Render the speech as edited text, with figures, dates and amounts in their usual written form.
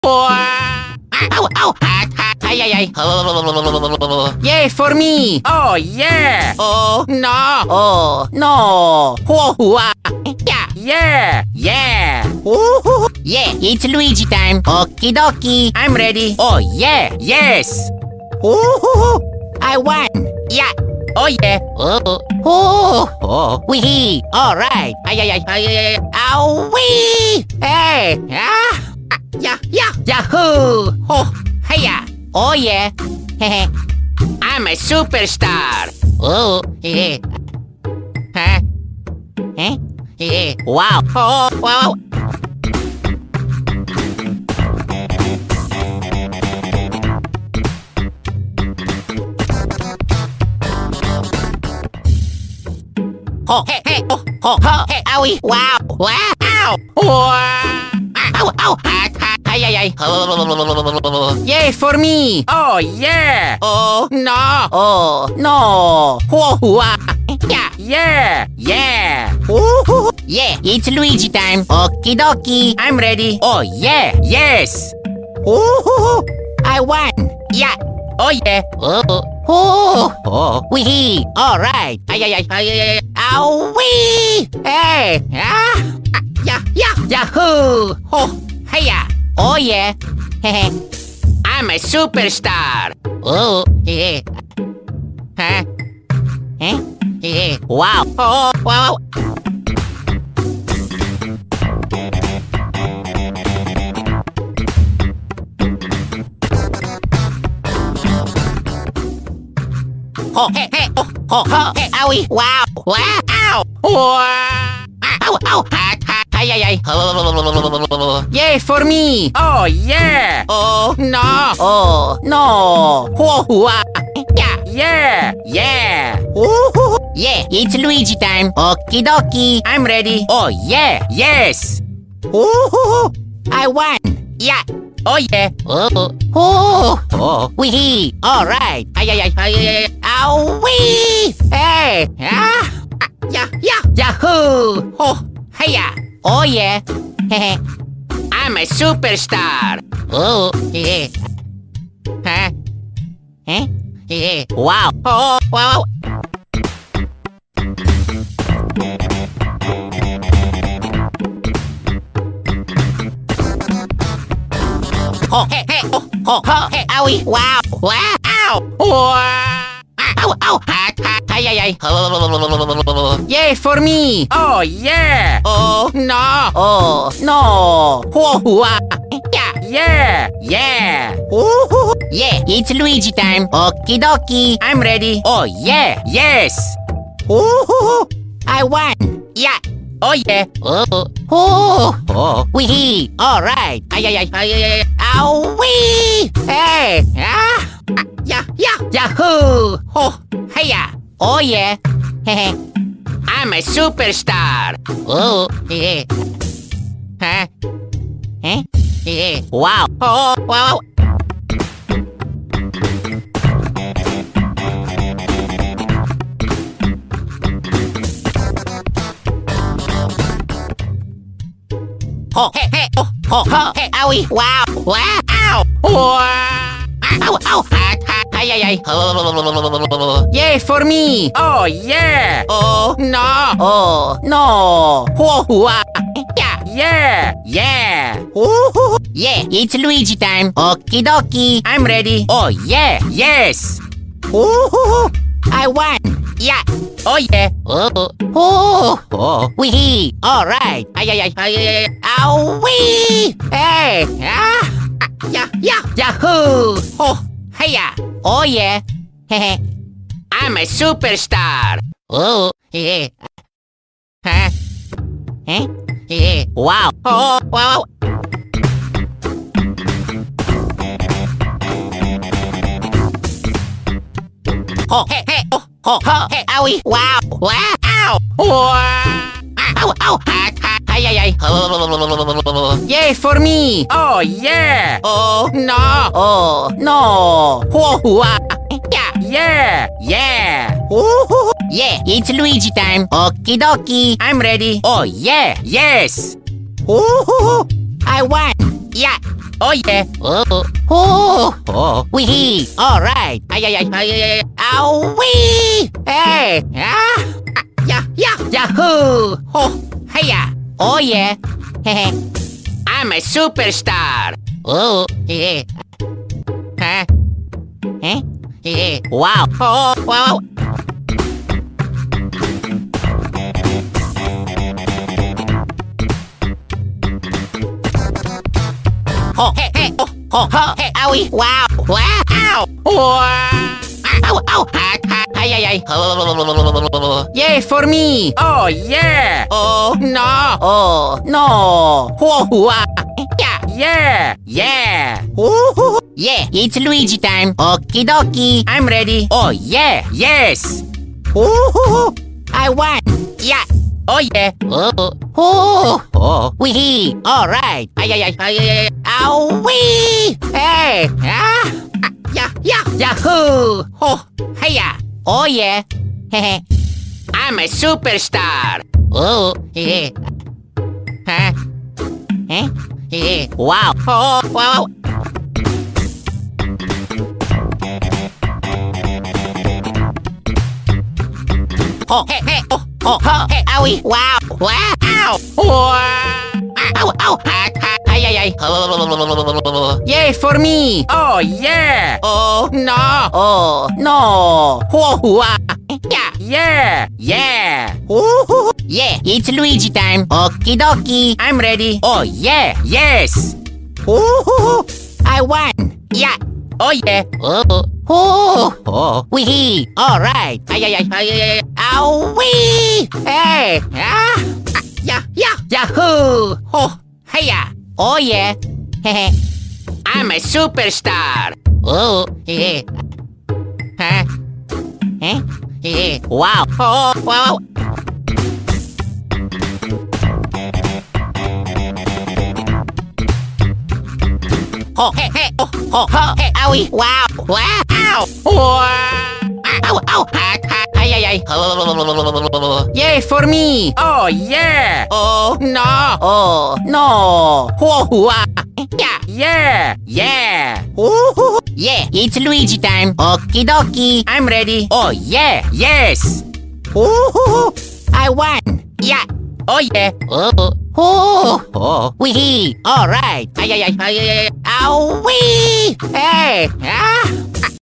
Ow, ow, ay, ay, ay. Yay, for me! Oh, yeah! Oh, No! oh, No! yeah. Yeah! Yeah! Yeah, it's Luigi time. Okie dokie. I'm ready. Oh, yeah. Yes! I won. Yeah! Oh, yeah! Wee. All right. Ay, ay, ay, ay, ay, ay. Ow, wee. Hey! Yeah, yeah. Yahoo! Oh, Hiya! oh, yeah. I'm a superstar! Oh, Huh? wow. Oh, wow. Oh, Hey, hey! oh, Hey! owie. Wow. Wow. Ow, ow. Ay, ay, ay. Yay, for me. Oh, yeah! Oh, No! oh, no. Yeah! Yeah! Yeah! Yeah, it's Luigi time. Okie dokie. I'm ready. Oh, yeah. Yes! I won. Yeah! Oh, yeah! Wee. All right. Ay, ay, ay, ay, ay, ay. Ow, wee. Hey! Yeah, yeah. Yahoo! Oh, Hiya! oh, yeah. I'm a superstar! Oh, Huh? wow. Oh, wow. Oh, Hey, hey! hey, owie. Wow. Wow. Ow, ow. Ay, ay, ay. Yay, for me. Oh, yeah! Oh, No! oh, no. Yeah! Yeah! Yeah! Yeah, it's Luigi time. Okie dokie. I'm ready. Oh, yeah. Yes! I won. Yeah! Oh, yeah! Wee. All right. Ay, ay, ay, ay, ay, ay. Ow, wee. Hey! Yeah, yeah. Yahoo! Hiya! Oh, yeah. I'm a superstar! Oh, Huh? wow. Oh, wow. Oh, Hey, hey! hey, owie. Wow. Wow. Ow, ow. Ay, ay, ay. Yay, for me. Oh, yeah! Oh, No! oh, no. Yeah! Yeah! Yeah! Yeah, it's Luigi time. Okie dokie. I'm ready. Oh, yeah. Yes! I won. Yeah! Oh, yeah! Wee. All right. Ay, ay, ay, ay, ay, ay. Ow, wee. Hey! Yeah, yeah. Yahoo! Hiya! Oh, yeah. I'm a superstar! Oh, Huh? wow. Oh, wow. Oh, Hey, hey! hey, owie. Wow. Wow. Ow, ow. Ay, ay, ay. Yay, for me. Oh, yeah! Oh, No! oh, no. Yeah! Yeah! Yeah! Yeah, it's Luigi time. Okie dokie. I'm ready. Oh, yeah. Yes! I won. Yeah! Oh, yeah! Wee. All right. Ay, ay, ay, ay, ay, ay. Ow, wee. Hey! Yeah, yeah. Yahoo! Hiya! Oh, yeah. I'm a superstar! Oh, Huh? wow. Oh, wow. Oh, Hey, hey! hey, owie. Wow. Wow. Ow, ow. Ay, ay, ay. Yay, for me. Oh, yeah! Oh, No! oh, no. Yeah! Yeah! Yeah! Yeah, it's Luigi time. Okie dokie. I'm ready. Oh, yeah. Yes! I won. Yeah. Oh, yeah. Oh, oh, oh, wee. All right. Ay, ay, ay, ay, ay, ay. Ow, wee. Hey. Ah. Yeah, yeah. Yahoo. Oh, hiya. Oh, yeah. Hehe. I'm a superstar. Oh, yeah. Huh? Eh? Yeah. Wow. Oh, wow. Oh, hey, hey. Oh, oh, oh, hey, owie. Wow. Wow. Ow. Ow, ow. Ay, ay, ay. Yay for me. Oh, yeah. Oh, No. oh, no. Whoa, wow. Yeah, yeah, yeah. Ooh, yeah, it's Luigi time. Okie dokie. I'm ready. Oh, yeah. Yes. Ooh, I won. Yeah. Oh, yeah. Oh, oh, oh, wee. All right. Ay, ay, ay, ay, ay, ay. Ow, wee. Hey. Ah. Yeah, yeah. Yahoo. Oh, hiya. Oh, yeah. Hehe. I'm a superstar. Oh, yeah. Huh? Eh? Yeah. Wow. Oh, wow. Oh, hey, hey. Oh, oh, oh, hey, owie. Wow. Wow. Ow. Ow, ow. Ay, ay, ay. Yay for me. Oh, yeah. Oh, No. oh, no. Whoa, wow. Yeah, yeah, yeah. Ooh, yeah, it's Luigi time. Okie dokie. I'm ready. Oh, yeah. Yes. Ooh, I won. Yeah. Oh, yeah. Oh, oh, oh, wee. All right. Ay, ay, ay, ay, ay, ay. Ow, wee. Hey. Ah. Yeah, yeah. Yahoo. Oh, hiya. Oh, yeah. Hehe. I'm a superstar. Oh, yeah. Huh? Eh? Yeah. Wow. Oh, wow. Oh, hey, hey. Oh, oh, oh, hey, owie. Wow. Wow. Ow. Ow, ow. Ay, ay, ay. Yay for me. Oh, yeah. Oh, No. oh, no. Whoa, wow. Yeah, yeah, yeah. Ooh, yeah, it's Luigi time. Okie dokie. I'm ready. Oh, yeah. Yes. Ooh, I won. Yeah. Oh, yeah. Oh, oh, oh, wee. All right. Ay, ay, ay, ay, ay, ay. Ow, wee. Hey. Ah.